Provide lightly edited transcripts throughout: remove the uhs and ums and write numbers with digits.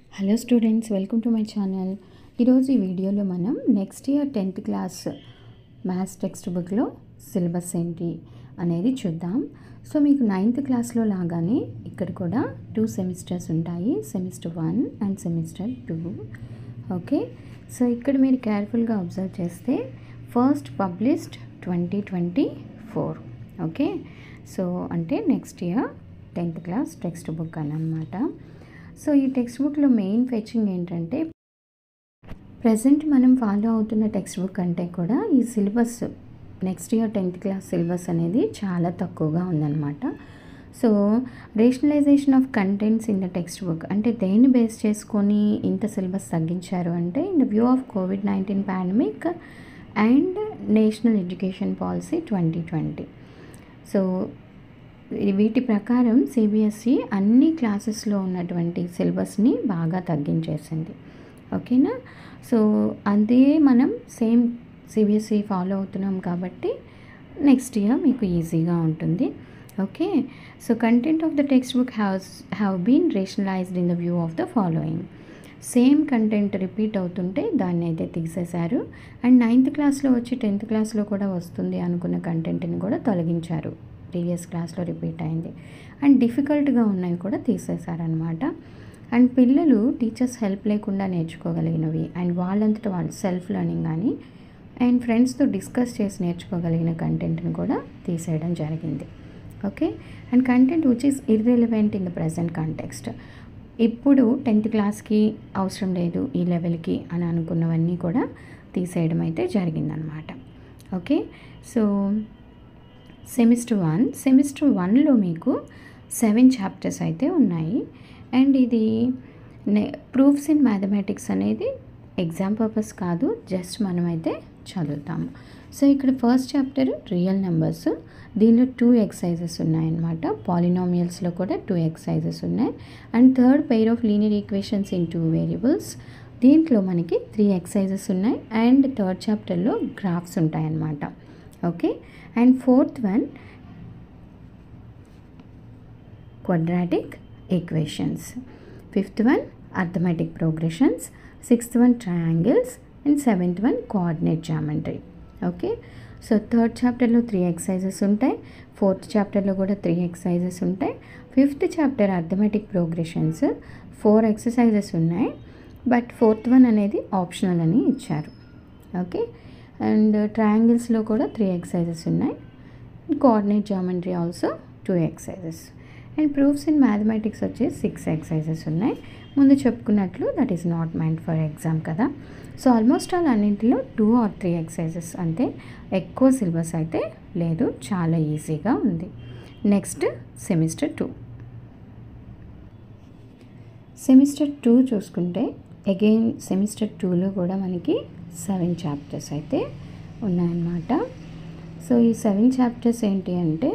Hello students, welcome to my channel. ఈరోజు ఈ వీడియోలో మనం next year 10th class maths text బుక్లో సిలబస్ ఏంటి అనేది చూద్దాం. సో మీకు 9th క్లాస్లో లాగానే ఇక్కడ కూడా 2 సెమిస్టర్స్ ఉంటాయి, semester 1 and semester 2. Okay, so ఇక్కడ మీరు కేర్ఫుల్గా అబ్జర్వ్ చేస్తే ఫస్ట్ పబ్లిష్డ్ 2024. ఓకే, సో అంటే next year 10th class text book అని అనమాట. సో ఈ టెక్స్ట్ బుక్లో మెయిన్ ఫెచింగ్ ఏంటంటే ప్రజెంట్ మనం ఫాలో అవుతున్న టెక్స్ట్ బుక్ అంటే కూడా ఈ syllabus next year 10th class syllabus అనేది చాలా తక్కువగా ఉందన్నమాట. So rationalization of contents in the text book అంటే దేన్ని బేస్ చేసుకొని ఇంత సిలబస్ తగ్గించారు అంటే in the view of COVID-19 pandemic and national education policy 2020. So వీటి ప్రకారం సిబిఎస్ఈ అన్ని క్లాసెస్లో ఉన్నటువంటి సిలబస్ని బాగా తగ్గించేసింది. ఓకేనా, సో అదే మనం సేమ్ సిబిఎస్ఈ ఫాలో అవుతున్నాం కాబట్టి నెక్స్ట్ ఇయర్ మీకు ఈజీగా ఉంటుంది. Okay, so content of the text book have been rationalized in the view of the following. Same content repeat అవుతుంటే దాన్ని అయితే తీసేశారు. అండ్ 9th క్లాస్లో వచ్చి 10th క్లాస్లో కూడా వస్తుంది అనుకున్న కంటెంట్ని కూడా తొలగించారు. ప్రీవియస్ క్లాస్లో రిపీట్ అయింది అండ్ డిఫికల్ట్గా ఉన్నవి కూడా తీసేశారనమాట. అండ్ పిల్లలు టీచర్స్ హెల్ప్ లేకుండా నేర్చుకోగలిగినవి అండ్ వాళ్ళంతటా వాళ్ళు సెల్ఫ్ లెర్నింగ్ కానీ అండ్ ఫ్రెండ్స్తో డిస్కస్ చేసి నేర్చుకోగలిగిన కంటెంట్ని కూడా తీసేయడం జరిగింది. Okay, and content which is irrelevant in the present context, ఇప్పుడు 10th క్లాస్కి అవసరం లేదు ఈ లెవెల్కి అని అనుకున్నవన్నీ కూడా తీసేయడం అయితే జరిగిందనమాట. ఓకే, సో సెమిస్టర్ 1లో మీకు 7 చాప్టర్స్ అయితే ఉన్నాయి. అండ్ ఇది ప్రూఫ్స్ ఇన్ మ్యాథమెటిక్స్ అనేది ఎగ్జామ్ పర్పస్ కాదు, జస్ట్ మనమైతే చదువుతాము. సో ఇక్కడ ఫస్ట్ చాప్టర్ రియల్ నెంబర్స్, దీనిలో 2 ఎక్సర్సైజెస్ ఉన్నాయన్నమాట. పాలినామియల్స్లో కూడా 2 ఎక్సర్సైజెస్ ఉన్నాయి. And third pair of linear equations in 2 variables, దీంట్లో మనకి 3 ఎక్సర్సైజెస్ ఉన్నాయి. అండ్ థర్డ్ చాప్టర్లో గ్రాఫ్స్ ఉంటాయన్నమాట. Okay, and fourth one quadratic equations, fifth one arithmetic progressions, sixth one triangles and seventh one coordinate geometry. Okay, so third చాప్టర్లో 3 exercises ఉంటాయి, fourth చాప్టర్లో కూడా 3 exercises ఉంటాయి. Fifth chapter arithmetic progressions 4 exercises ఉన్నాయి, but fourth one అనేది optional అని ఇచ్చారు. Okay, and ట్రయాంగిల్స్లో కూడా 3 ఎక్సర్సైజెస్ ఉన్నాయి. Coordinate geometry also 2 exercises. And proofs in mathematics వచ్చేసి 6 ఎక్సర్సైజెస్ ఉన్నాయి. ముందు చెప్పుకున్నట్లు that is not meant for exam కదా. సో ఆల్మోస్ట్ ఆల్ అన్నింటిలో 2 or 3 ఎక్సర్సైజెస్ అంతే, ఎక్కువ సిలబస్ అయితే లేదు, చాలా ఈజీగా ఉంది. Next semester 2. సెమిస్టర్ 2 చూసుకుంటే అగైన్ సెమిస్టర్ 2లో కూడా మనకి 7 చాప్టర్స్ అయితే ఉన్నాయన్నమాట. సో ఈ 7 చాప్టర్స్ ఏంటి అంటే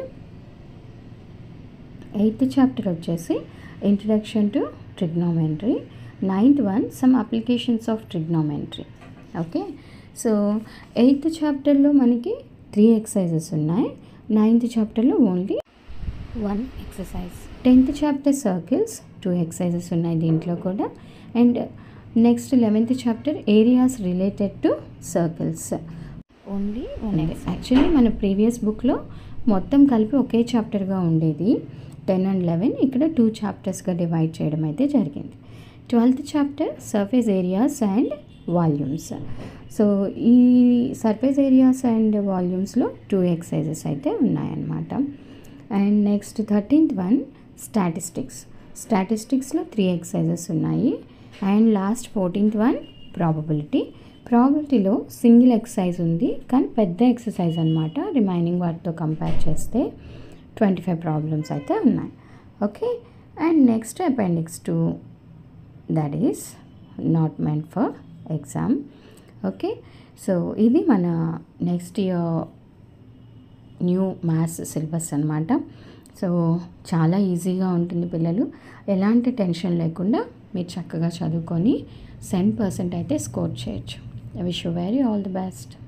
8th చాప్టర్ వచ్చేసి introduction to trigonometry, 9th one some applications of trigonometry. Okay, so 8th చాప్టర్లో మనకి 3 ఎక్సర్సైజెస్ ఉన్నాయి, 9th చాప్టర్లో only 1 exercise. 10th chapter circles 2 exercises ఉన్నాయి దీంట్లో కూడా. And next 11th chapter areas related to circles, only 1 exercise. Actually మన previous బుక్లో మొత్తం కలిపి ఒకే చాప్టర్గా ఉండేది 10 and 11, ఇక్కడ 2 చాప్టర్స్గా డివైడ్ చేయడం అయితే జరిగింది. 12th chapter surface areas and volumes. So ఈ సర్ఫేస్ ఏరియాస్ అండ్ వాల్యూమ్స్లో 2 ఎక్సర్సైజెస్ అయితే ఉన్నాయన్నమాట. అండ్ నెక్స్ట్ 13th వన్ స్టాటిస్టిక్స్లో 3 ఎక్సర్సైజెస్ ఉన్నాయి. అండ్ లాస్ట్ 14th వన్ ప్రాబబిలిటీలో సింగిల్ ఎక్సర్సైజ్ ఉంది కానీ పెద్ద ఎక్సర్సైజ్ అనమాట, రిమైనింగ్ వాటితో కంపేర్ చేస్తే 25 ప్రాబ్లమ్స్ అయితే ఉన్నాయి. Okay, and next appendix 2, that is not meant for exam. Okay, so ఇది మన next year new maths syllabus అనమాట. సో చాలా ఈజీగా ఉంటుంది, పిల్లలు ఎలాంటి టెన్షన్ లేకుండా మీరు చక్కగా చదువుకొని 100% అయితే స్కోర్ చేయొచ్చు. I wish you all the best.